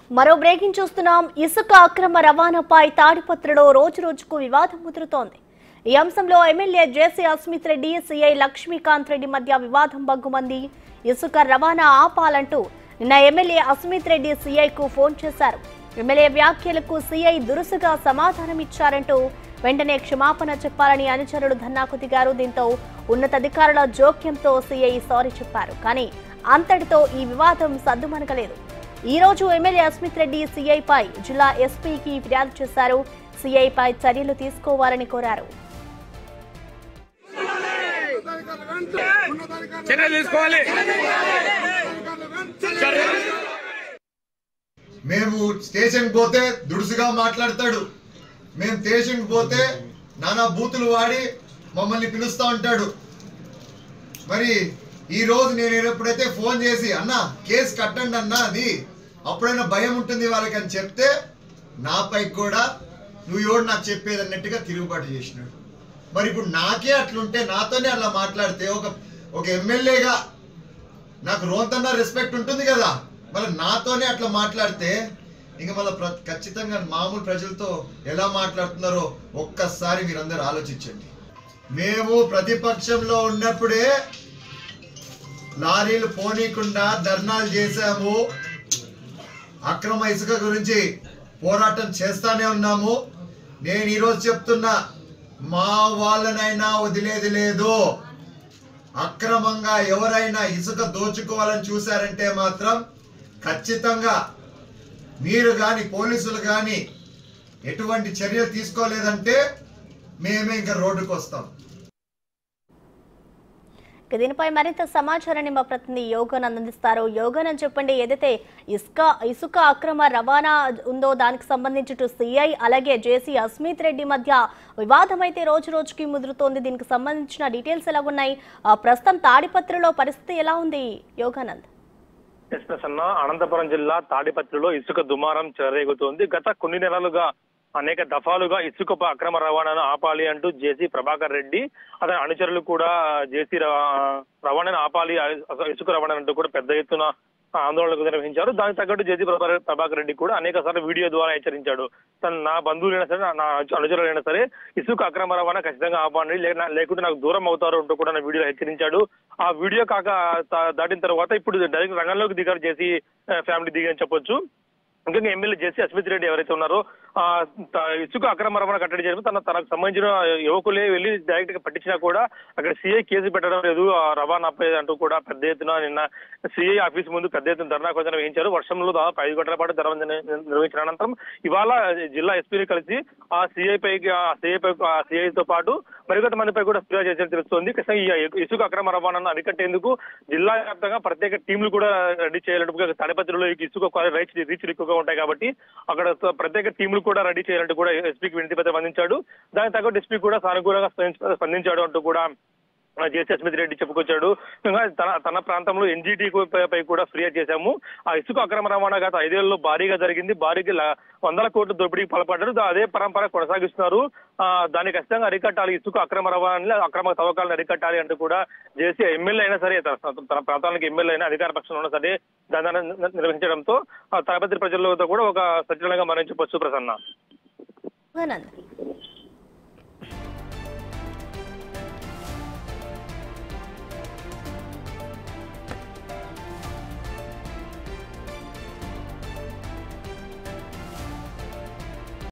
మరో బ్రేకింగ్ చూస్తున్నాం. ఇసుక అక్రమ రవాణాపై తాడిపత్రిలో రోజు రోజుకు వివాదం ముదురుతోంది. ఈ అంశంలో MLA JC Asmith Reddy, CI Lakshmikant Reddy మధ్య వివాదం బగ్గుమంది. ఇసుక రవాణా ఆపాలంటూ నిన్న ఎమ్మెల్యే అస్మిత్ రెడ్డి సీఐకు ఫోన్ చేశారు. ఎమ్మెల్యే వ్యాఖ్యలకు సీఐ దురుసుగా సమాధానమిచ్చారంటూ వెంటనే క్షమాపణ చెప్పాలని అనుచరులు ధర్నాకు దిగారు. దీంతో ఉన్నతాధికారుల జోక్యంతో సీఐ సారీ చెప్పారు. కానీ అంతటితో ఈ వివాదం సద్దుమణగలేదు. ఈ రోజు ఎమ్మెల్యే అస్మిత్ రెడ్డి సీఐపై జిల్లా ఎస్పీకి ఫిర్యాదు చేశారు. సీఐపై చర్యలు తీసుకోవాలని కోరారు. మేము స్టేషన్ పోతే దుడుసుగా మాట్లాడతాడు, మేము స్టేషన్ పోతే నానా బూతులు వాడి మమ్మల్ని పిలుస్తా ఉంటాడు. మరి ఈ రోజు నేను ఎప్పుడైతే ఫోన్ చేసి అన్నా కేసు కట్టండి అన్నా, అది అప్పుడైనా భయం ఉంటుంది వాళ్ళకి అని చెప్తే నాపై కూడా నువ్వు ఎవడు నాకు చెప్పేది అన్నట్టుగా తిరుగుబాటు చేసినాడు. మరి ఇప్పుడు నాకే అట్లుంటే, నాతోనే అలా మాట్లాడితే ఒక ఎమ్మెల్యేగా నాకు రోంతన్నా రెస్పెక్ట్ ఉంటుంది కదా, మళ్ళీ నాతోనే అట్లా మాట్లాడితే ఇంకా మళ్ళీ ఖచ్చితంగా మామూలు ప్రజలతో ఎలా మాట్లాడుతున్నారో ఒక్కసారి మీరందరూ ఆలోచించండి. మేము ప్రతిపక్షంలో ఉన్నప్పుడే లారీలు పోనీకుండా ధర్నాలు చేశాము, అక్రమ ఇసుక గురించి పోరాటం చేస్తానే ఉన్నాము. నేను ఈరోజు చెప్తున్నా, మా వాళ్ళనైనా వదిలేది లేదు. అక్రమంగా ఎవరైనా ఇసుక దోచుకోవాలని చూశారంటే మాత్రం ఖచ్చితంగా మీరు కానీ పోలీసులు కానీ ఎటువంటి చర్యలు తీసుకోలేదంటే మేమే ఇంకా రోడ్డుకు వస్తాం. దీనిపై మరింత సమాచారాన్ని మా ప్రతినిధి యోగానంద్ అందిస్తారు. యోగానంద్ చెప్పండి, ఏదైతే ఇసుక అక్రమ రవాణా ఉందో దానికి సంబంధించి సిఐ అలాగే జేసీ అస్మిత్ రెడ్డి మధ్య వివాదం అయితే రోజు రోజుకి ముదురుతోంది. దీనికి సంబంధించిన డీటెయిల్స్ ఎలా ఉన్నాయి? ప్రస్తుతం తాడిపత్రిలో పరిస్థితి ఎలా ఉంది యోగానంద్? ప్రసన్న, అనంతపురం జిల్లా తాడిపత్రిలో ఇసుక దుమారం చెలరేగుతోంది. గత కొన్ని నెలలుగా అనేక దఫాలుగా ఇసుక అక్రమ రవాణాను ఆపాలి అంటూ జేసీ ప్రభాకర్ రెడ్డి అతని అనుచరులు కూడా జేసీ రవాణాను ఆపాలి, ఇసుక రవాణా అంటూ కూడా పెద్ద ఎత్తున ఆందోళనకు నిర్వహించారు. దానికి తగ్గట్టు జేసీ ప్రభాకర్ రెడ్డి కూడా అనేక సార్లు వీడియో ద్వారా హెచ్చరించాడు. నా బంధువులైనా సరే, నా అనుచరులైనా సరే ఇసుక అక్రమ రవాణా ఖచ్చితంగా ఆపండి, లేకుంటే నాకు దూరం అవుతారు అంటూ కూడా నా వీడియోలో హెచ్చరించాడు. ఆ వీడియో కాక దాటిన తర్వాత ఇప్పుడు డైరెక్ట్ రంగంలోకి దిగారు జేసీ ఫ్యామిలీ దిగని చెప్పొచ్చు. ముఖ్యంగా ఎమ్మెల్యే జేసీ అస్మిత్ రెడ్డి ఎవరైతే ఉన్నారో ఇసుక అక్రమ రవాణా కట్టడి చేయడం తనకు సంబంధించిన యువకులే వెళ్లి డైరెక్ట్ గా పట్టించినా కూడా అక్కడ సీఐ కేసు పెట్టడం లేదు, రవాణాపై అంటూ కూడా పెద్ద ఎత్తున నిన్న సీఐ ఆఫీస్ ముందు పెద్ద ఎత్తున ధర్నా కోసం నిర్వహించారు. వర్షంలో దాదాపు 5 గంటల పాటు ధర్నా నిర్వహించిన అనంతరం ఇవాళ జిల్లా ఎస్పీని కలిసి ఆ సీఐతో పాటు మరికొంత మందిపై కూడా ఫిర్యాదు చేసినట్టు తెలుస్తోంది. ఈ ఇసుక అక్రమ రవాణాను అరికట్టేందుకు జిల్లా వ్యాప్తంగా ప్రత్యేక టీంలు కూడా రెడీ చేయాలంటూ, తాడిపత్రిలో ఇసుక రీచ్లు ఎక్కువగా ఉంటాయి కాబట్టి అక్కడ ప్రత్యేక టీంలు కూడా రెడీ చేయాలంటూ కూడా ఎస్పీకి వినతి పత్రం అందించాడు. దానికి తగ్గట్టు ఎస్పీ కూడా సానుకూలంగా స్పందించాడు అంటూ కూడా జేసీ అస్మిత్ రెడ్డి చెప్పుకొచ్చాడు. తన ప్రాంతంలో ఎన్జీటీ పై కూడా ఫిర్యాదు చేశాము. ఆ ఇసుక అక్రమ రవాణా గత 5 ఏళ్లలో భారీగా జరిగింది, భారీగా 100 కోట్ల దోపిడీకి పాల్పడ్డారు. అదే పరంపర కొనసాగిస్తున్నారు. దాన్ని ఖచ్చితంగా అరికట్టాలి, ఇసుక అక్రమ రవాణా అక్రమ తవ్వకాలను అరికట్టాలి అంటూ కూడా జేసీ ఎమ్మెల్యే అయినా సరే, తన ప్రాంతానికి ఎమ్మెల్యే అయినా అధికార పక్షంలో ఉన్నా సరే దాన్ని నిర్వహించడంతో తాడిపత్రి ప్రజలతో కూడా ఒక సచలనంగా మనం చెప్పొచ్చు. ప్రసన్న.